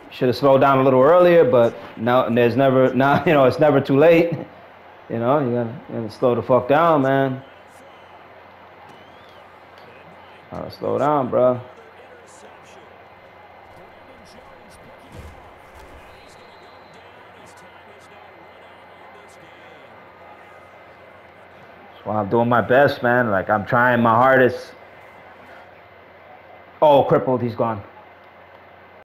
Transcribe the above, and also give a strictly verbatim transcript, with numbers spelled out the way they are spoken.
Should have slowed down a little earlier, but now there's never now you know it's never too late. You know, you gotta, you gotta slow the fuck down, man. Gotta slow down, bro. That's why I'm doing my best, man. Like I'm trying my hardest. Oh, crippled. He's gone.